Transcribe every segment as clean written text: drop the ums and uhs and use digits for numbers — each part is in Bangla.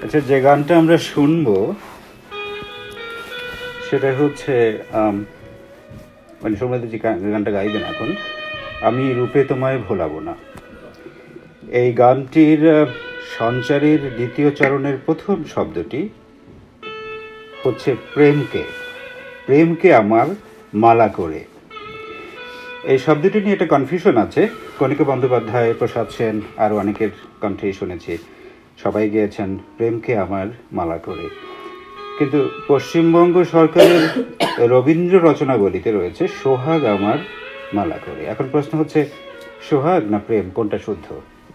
আচ্ছা, যে গানটা আমরা শুনবো সেটা হচ্ছে মানে সৌম্যদা যে গানটা গাইবেন এখন, আমি রূপে তোমায় ভোলাবো না। এই গানটির সঞ্চারের দ্বিতীয় চরণের প্রথম শব্দটি হচ্ছে প্রেমকে, প্রেমকে আমার মালা করে। এই শব্দটি নিয়ে একটা কনফিউশন আছে। কণিকা বন্দ্যোপাধ্যায়, প্রসাদ সেন, আরও অনেকের কণ্ঠেই শুনেছি, সবাই গেয়েছেন প্রেমকে আমার মালা করে। কিন্তু পশ্চিমবঙ্গ সরকারের রবীন্দ্র রচনাবলিতে রয়েছে সোহাগ আমার মালা করে। এখন প্রশ্ন হচ্ছে, সোহাগ না প্রেম, কোনটা শুদ্ধ?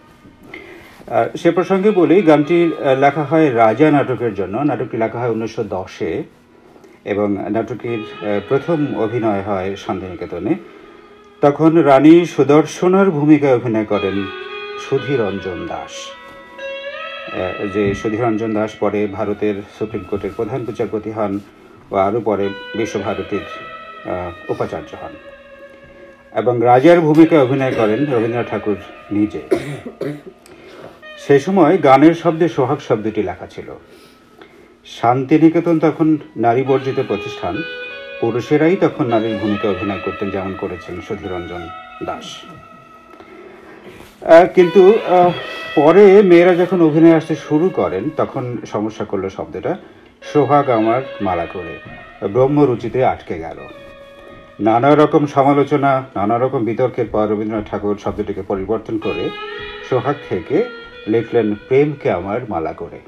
সে প্রসঙ্গে বলি, গানটি লেখা হয় রাজা নাটকের জন্য। নাটকটি লেখা হয় 1910-এ এবং নাটকের প্রথম অভিনয় হয় শান্তিনিকেতনে। তখন রানী সুদর্শনার ভূমিকায় অভিনয় করেন সুধীরঞ্জন দাস, যে সুধীরঞ্জন দাস পরে ভারতের সুপ্রিম কোর্টের প্রধান বিচারপতি হন ও আরও পরে বিশ্বভারতীর উপাচার্য হন। এবং রাজার ভূমিকায় অভিনয় করেন রবীন্দ্রনাথ ঠাকুর নিজে। সেই সময় গানের শব্দে সোহাগ শব্দটি লেখা ছিল। শান্তিনিকেতন তখন নারী বর্জিত প্রতিষ্ঠান, পুরুষেরাই তখন নারীর ভূমিকায় অভিনয় করতেন, যেমন করেছেন সুধীরঞ্জন দাস। কিন্তু পরে মেয়েরা যখন অভিনয় আসতে শুরু করেন তখন সমস্যা করলো শব্দটা, সোহাগ আমার মালা করে ব্রহ্মরুচিতে আটকে গেল। নানা রকম সমালোচনা, নানা রকম বিতর্কের পর রবীন্দ্রনাথ ঠাকুর শব্দটিকে পরিবর্তন করে সোহাগ থেকে লিখলেন প্রেমকে আমার মালা করে।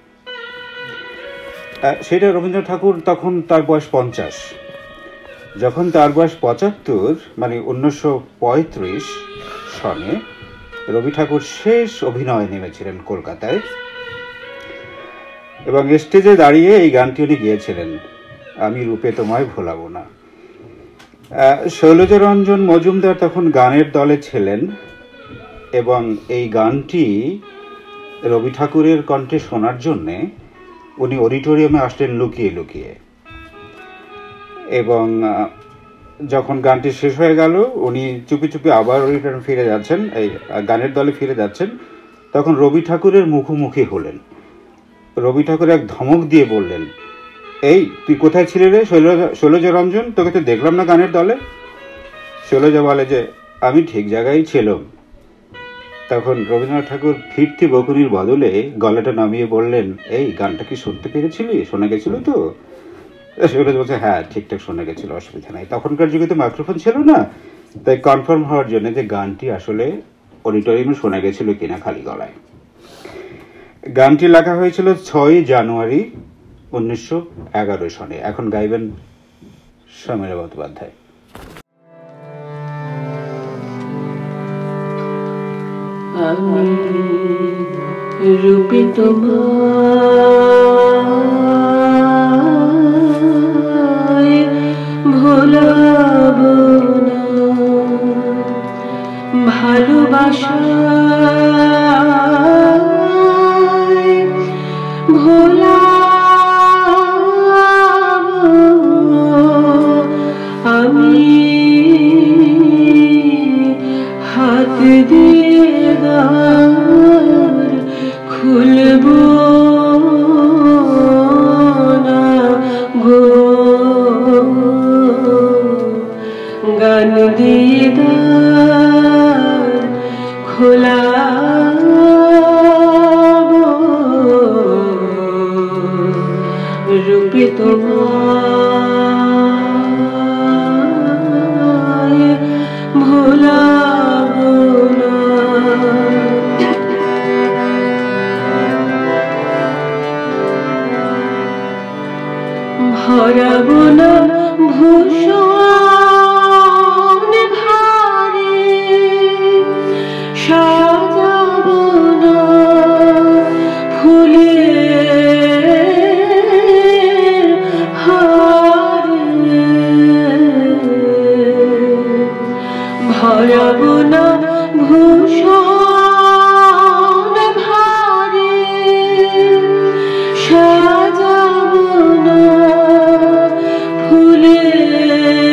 সেটা রবীন্দ্রনাথ ঠাকুর তখন তার বয়স 50। যখন তার বয়স 75, মানে 1935 সনে রবি ঠাকুর শেষ অভিনয়ে নেমেছিলেন কলকাতায় এবং স্টেজে দাঁড়িয়ে এই গানটি উনি গিয়েছিলেন, আমি রূপে তোমায় ভোলাবো না। শৈলজারঞ্জন মজুমদার তখন গানের দলে ছিলেন এবং এই গানটি রবি ঠাকুরের কণ্ঠে শোনার জন্যে উনি অডিটোরিয়ামে আসলেন লুকিয়ে লুকিয়ে। এবং যখন গানটি শেষ হয়ে গেল উনি চুপি চুপি আবার অডিটোরিয়ামে ফিরে যাচ্ছেন, এই গানের দলে ফিরে যাচ্ছেন, তখন রবি ঠাকুরের মুখোমুখি হলেন। রবি ঠাকুর এক ধমক দিয়ে বললেন, এই তুই কোথায় ছিলে রে শৈলজারঞ্জন, তোকে তো দেখলাম না গানের দলে। শৈলজা বলে যে আমি ঠিক জায়গায় ছিলাম। তখন রবীন্দ্রনাথ ঠাকুর ফিরতি বকুনির বদলে গলাটা নামিয়ে বললেন, এই গানটা কি শুনতে পেরেছিলি, শোনা গেছিল তো? শৈলজা বলছে, হ্যাঁ ঠিকঠাক শোনা গেছিল, অসুবিধা নাই। তখনকার যুগে তো মাইক্রোফোন ছিল না, তাই কনফার্ম হওয়ার জন্য যে গানটি আসলে অডিটোরিয়ামে শোনা গেছিল কিনা খালি গলায়। গানটি লেখা হয়েছিল 6 জানুয়ারি 1911 সনে। এখন গাইবেন সমীরা বন্দ্যোপাধ্যায়। আমি রূপে তোমায় ভোলাবো না, ভালোবাসায় ভোলাবো আমি হাত দিয়ে দ্বার খুলবো না গো, গান দিয়ে দ্বার খোলাবো রূপে তোমায় ভোলাবো না। ভরাবো না ভূষণ ভারে, সাজাবো না ফুলের হারে, ভরাবো না ভূষণ ভারে, সাজাবো না ফুলের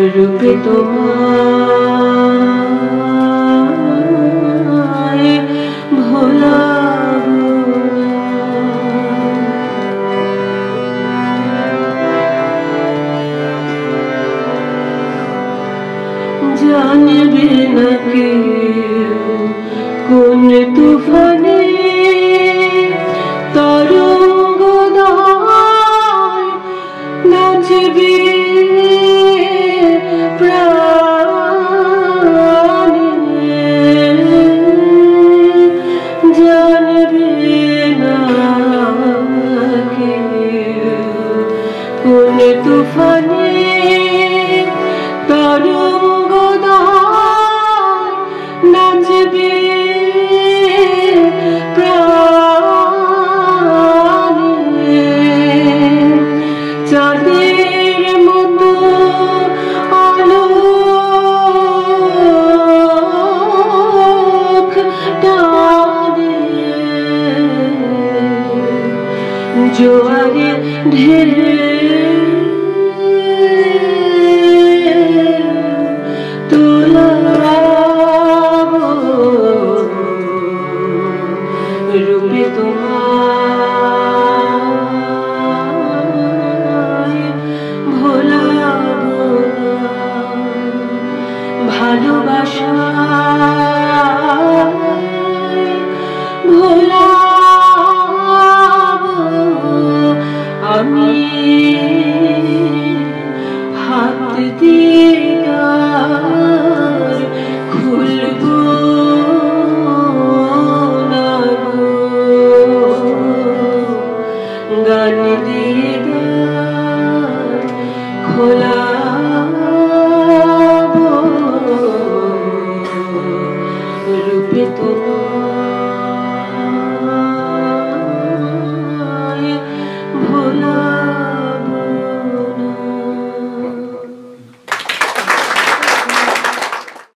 রূপে তোমায় ভোলাবো না। জানবে না কেউ কোন তুফানে তরঙ্গ দল নাচবে প্রাণে। জানবে না কেউ কোন তুফানে তরঙ্গ দল নাচবে প্রাণে। চাঁদের মতো আলোক টানে জোয়ারে ঢেলে রূপে তোমায় ভোলাবো না। ভালোবাসায় ভোলাবো আমি হাত দিয়ে দ্বার খুলবো না গো। গান দিয়ে দ্বার খোলাবো রূপে তোমার